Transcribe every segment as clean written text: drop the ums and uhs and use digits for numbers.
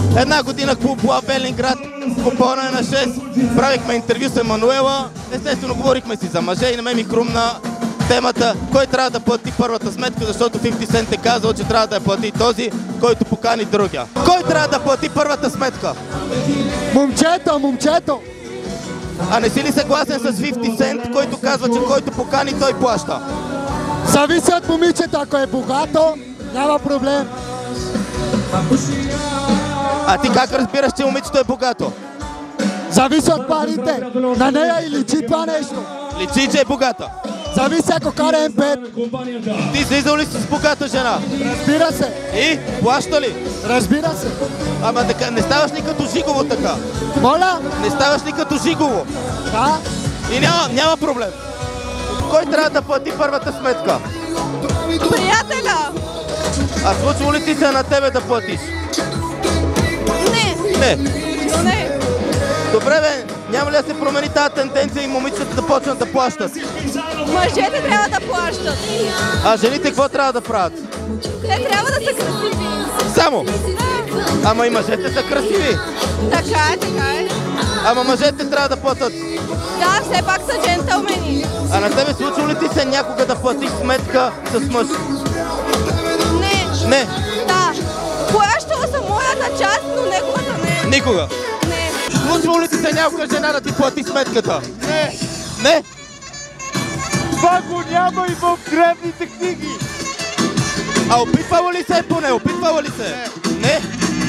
Една година клуб Буа Белинград, купона е на 6. Правихме интервю с Емануела. Естествено, говорихме си за мъже и на мен ми хрумна темата кой трябва да плати първата сметка, защото 50 Cent е казал, че трябва да я плати този, който покани другия. Кой трябва да плати първата сметка? Момчето! А не си ли съгласен с 50 Cent, който казва, че който покани, той плаща? Зависи от момичето, ако е богато, няма проблем. А ти как разбираш, че момичето е богато? Зависи от парите. На нея и личи това нещо. Личи, че е богата. Зависи ако кара М5. Ти излизал ли си с богата жена? Разбира се. И? Плаща ли? Разбира се. Ама така, не ставаш ли като Жигово така? Моля? Не ставаш ли като Жигово? Да. И няма проблем. Кой трябва да плати първата сметка? Приятеля! А случва ли ти се на тебе да платиш? Не. Не. Добре бе, няма ли да се промени тази тенденция и момичетата да почнат да плащат? Мъжете трябва да плащат. А жените какво трябва да правят? Те трябва да са красиви. Само? Ама и мъжете са красиви. Така е. Ама мъжете трябва да платят. Да, все пак са джентълмени. А на тебе случва ли ти се някога да платиш сметка с мъж? Не. Да. Плащала съм моята част, но неговата не. Никога? Не. Случва ли ти се някога жена да ти плати сметката? Не? Това го няма и в древните книги. А опитвала ли се поне? Опитвала ли се? Не?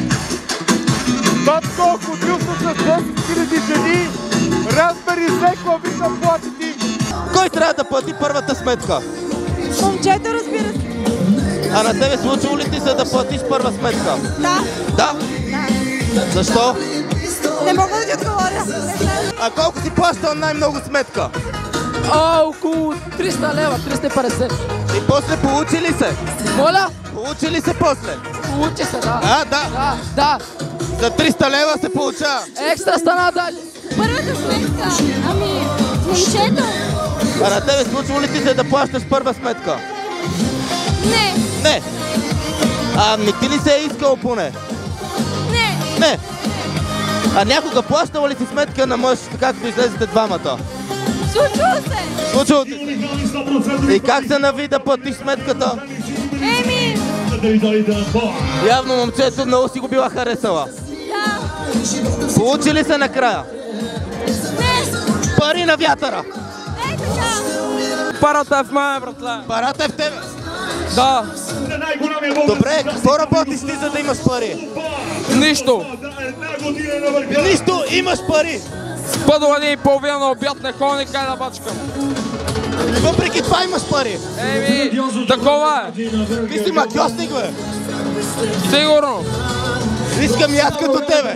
Татко, ходил съм с 10 000 жени, разбери всеко, ви да платите. Кой трябва да плати първата сметка? Момчето, разбира се. А на тебе случва ли ти се да платиш първа сметка? Да? Защо? Не мога да ти отговоря. А колко си плащал най-много сметка? Около 300 лева, 350. И после получи ли се? Моля? Получи ли се после? Получи се, да. А, да. Да. За 300 лева се получава. Екстра стана дали. Първата сметка. Ами, момчето. А на тебе случва ли ти се да плащаш първа сметка? Не. А не ти ли се е искал поне? Не. А някога плащала ли си сметка на мъж, както излезете двамата? Случва се. И как се нави да платиш сметката? Явно момчето много си го била харесала. Да. Получи ли се накрая? Пари на вятъра. Парата е в мен, братле. Парата е в тебе. Да. Добре, какво работиш ти, за да имаш пари? Нищо. Нищо, имаш пари. Спа до 1:30 на обяд не ходя никъде да бачкам. Въпреки това имаш пари. Такова е. Ти си макьосник, бе. Сигурно. Искам и аз като тебе.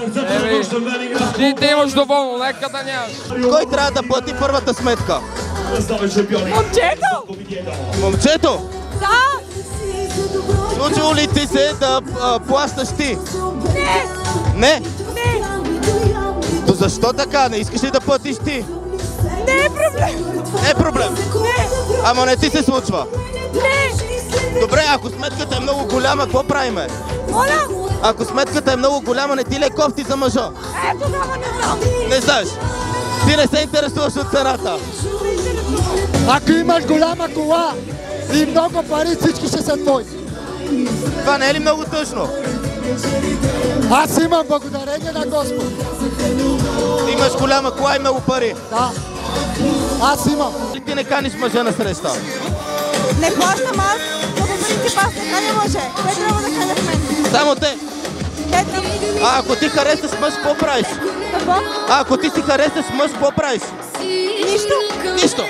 Ти имаш доволно, нека да нямаш. Кой трябва да плати първата сметка? Момчето? Момчето? Да. Случва ли ти се да плащаш ти? Не. То защо така? Не искаш ли да платиш ти? Не е проблем. Не е проблем. Ама не ти се случва. Не. Добре, ако сметката е много голяма, какво правиме? Моля? Ако сметката е много голяма, не ти ли е кофти за мъжа? Тогава не знам. Не знаеш. Ти не се интересуваш от цената. Ако имаш голяма кола и много пари, всички ще са твои. Това не е ли много тъжно? Аз имам благодарение на Господ. Ти имаш голяма кола и много пари. Да. Аз имам. Ти не каниш мъжа на среща? Не плащам аз, но по принцип аз не каня мъже. Те трябва да канят мен. Само те? А ако ти харесаш мъж, какво правиш? Какво? А ако ти си харесаш мъж, какво правиш? Нищо.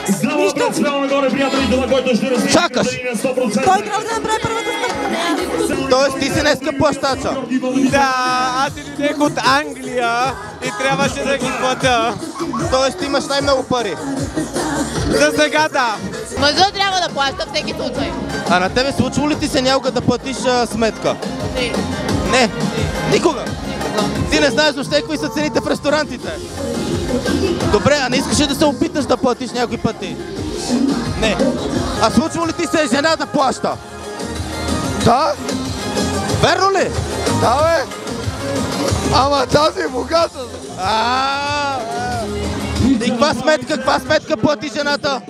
Чакаш. Той трябва да направи първата сметка. Тоест ти си днеска плащача. Да, аз идех от Англия и трябваше да ги платя. Тоест ти имаш най-много пари. За сега да. Мъжът трябва да плаща всеки случай. А на тебе случва ли ти се някога да платиш сметка? Не. Никога? Ти не знаеш въобще кои са цените в ресторантите. Добре, а не искаш ли да се опиташ да платиш някой пъти? Не. А случва ли ти се жена да плаща? Да? Верно ли? Да, бе. Ама тази е богата. И каква сметка плати жената?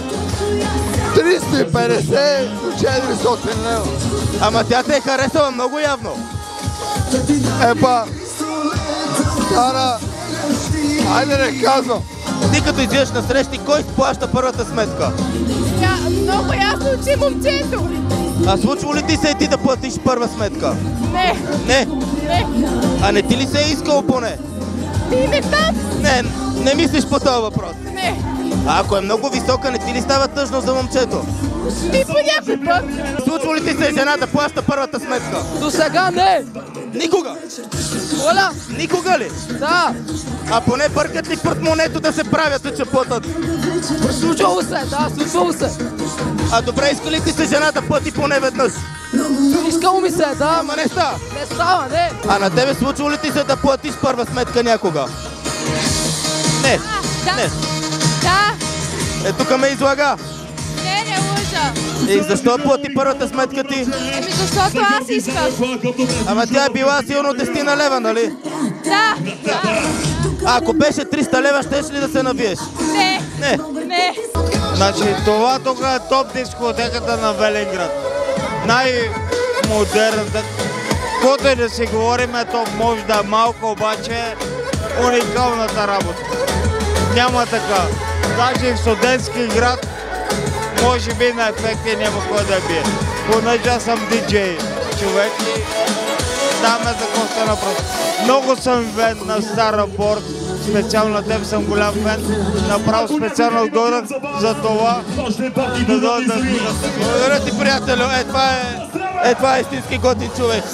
350 до 400 лева. Ама тя те е харесала много явно. Епа, стара, айде не казвам. Ти като излизаш на срещи, кой плаща първата сметка? Много ясно, че момчето. А случва ли ти се и ти да платиш първа сметка? Не, Не. не. А не ти ли се е искал поне? Ти не там? Не мислиш по този въпрос. Не. А ако е много висока, не ти ли става тъжно за момчето? Ти по някой път. Случва ли ти се жена да плаща първата сметка? До сега не! Никога! Оля! Никога ли? Да! А поне бъркат ли портмонето да се правят, че платят? Случвало се, да, случвало се! А добре, иска ли ти се жена да плати поне веднъж? Искало ми се, да! Ама не става! Не става, не! А на тебе случва ли ти се да платиш първа сметка някога? Не. Да. Не. Да. Тук ме излага. Не лъжа. И защо плати първата сметка ти? Защото аз искам. Ама тя е била силно 10 на лева, нали? Да. А ако беше 300 лева, щеш ли да се навиеш? Не. Не. Не. Значи това тук е топ дискотеката на Велинград. Най-модерната. Каквото и да си говорим, то може да е малко, обаче уникалната работа. Няма така. Даже и в студентски град, може би на ефекти няма кой да бие. Понеже аз съм диджей човек и там е за коста напросто. Много съм фен на Стара Борд, специално на теб съм голям фен. Направо специално дойдах за това да дойдат да слушат. Благодаря ти, приятелю. Това е истински готин човек.